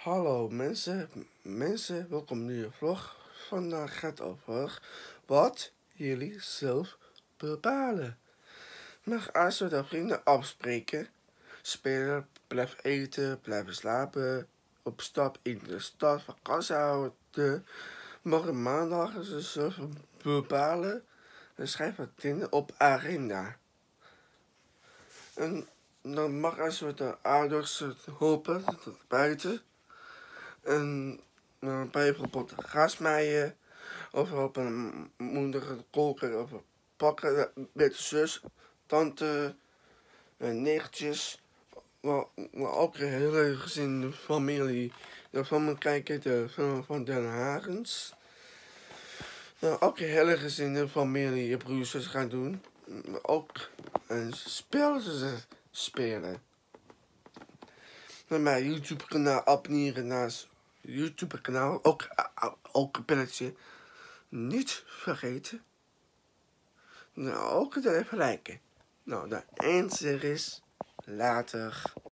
Hallo mensen, welkom in een nieuwe vlog. Vandaag gaat het over wat jullie zelf bepalen. Maar als we de vrienden afspreken, spelen, blijven eten, blijven slapen, op stap in de stad, vakantie houden, morgen maandag is het zelf bepalen, dan schrijf het in op agenda. En dan mag als we de ouders helpen buiten. En bijvoorbeeld grasmaaien, of op een moeder koken, of pakken met zus, tante, nichtjes, maar ook een hele gezin, familie. De familie kijken de film van Den Hagens. Ook een hele gezin, de familie, je broers gaan doen. Maar ook een spel spelen. Met mijn YouTube kanaal abonneren naast YouTube kanaal, ook een belletje niet vergeten. Nou, ook even liken. Nou, de eindste is later.